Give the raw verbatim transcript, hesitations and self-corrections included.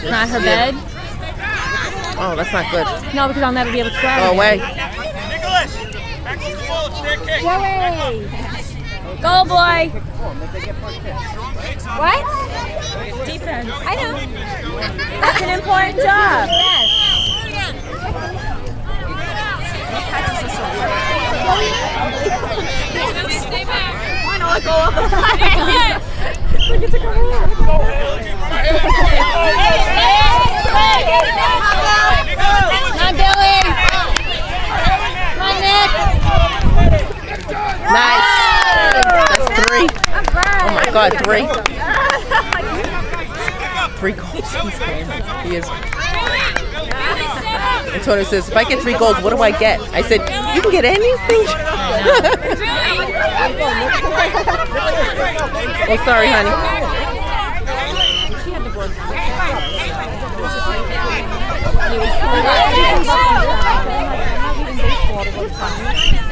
It's not her bed. Oh, that's not good. No, because I'll never be able to grab it. Go away. Nicholas, back to the ball. It's their kick. Go, boy. What? Defense. I know. That's an important job. Yes. Why not go off the flag? Not Billy. Come on, Nick. Nice. That's three. Oh my God, three. Three goals. He's playing. He is. Antonio says, if I get three goals, what do I get? I said, you can get anything. Oh, sorry, honey. He was